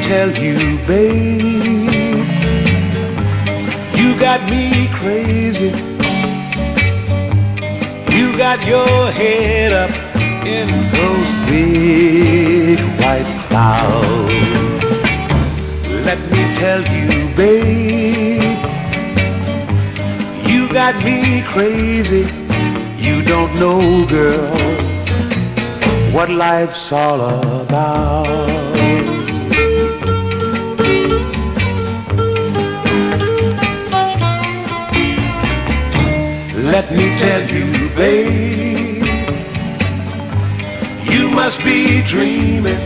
tell you, babe, you got me crazy. You got your head up in those big white clouds. Let me tell you, babe, you got me crazy. You don't know, girl, what life's all about. Let me tell you, babe, you must be dreaming.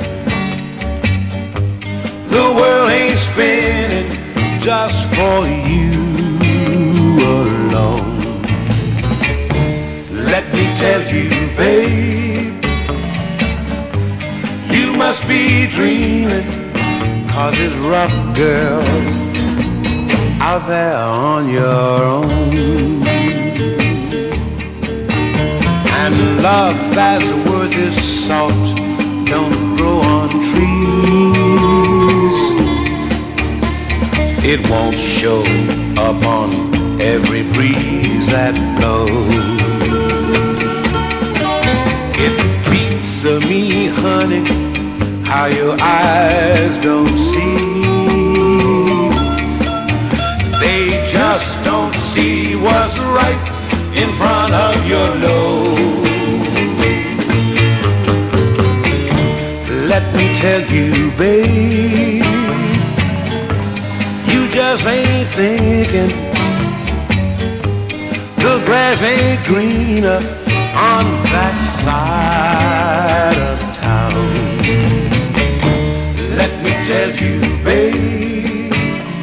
The world ain't spinning just for you alone. Let me tell you, babe, you must be dreaming, 'cause it's rough, girl, out there on your own. And love that's worth its salt don't grow on trees. It won't show up on every breeze that blows. It beats me, honey, how your eyes don't see. They just don't see what's right in front of your nose. Let me tell you, babe, you just ain't thinking. The grass ain't greener on that side of town. Let me tell you, babe,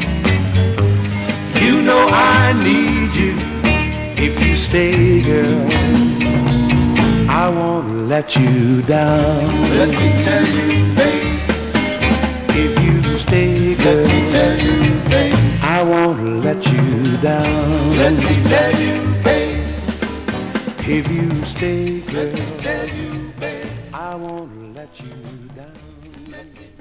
you know I need you. If you stay, girl, I won't let you down. Let me tell you, babe, if you stay, girl, let me tell you, babe, I won't let you down. let me tell you, babe, if you stay, girl, let me tell you, babe, I won't let you down.